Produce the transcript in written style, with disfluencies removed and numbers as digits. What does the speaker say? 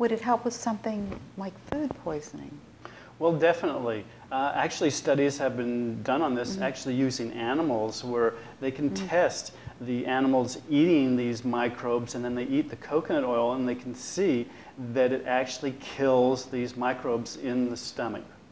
would it help with something like food poisoning? Well, definitely. Actually, studies have been done on this, actually using animals, where they can test the animals eating these microbes, and then they eat the coconut oil, and they can see that it actually kills these microbes in the stomach.